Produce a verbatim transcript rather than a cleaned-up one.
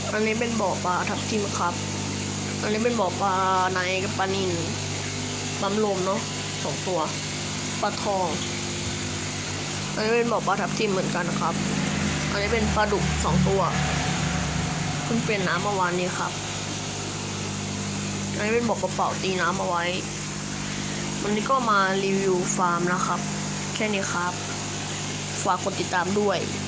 อันนี้เป็นบ่อปลาทับทิมครับอันนี้เป็นบ่อปลาในกับปลานิลปั๊มลมเนาะสองตัวปลาทองอันนี้เป็นบ่อปลาทับทิมเหมือนกันครับอันนี้เป็นปลาดุกสองตัวเพิ่งเป็นน้ำเมื่อวานนี้ครับอันนี้เป็นบ่อปลาเป่าตีน้ำเอาไว้วันนี้ก็มารีวิวฟาร์มนะครับแค่นี้ครับฝากกดติดตามด้วย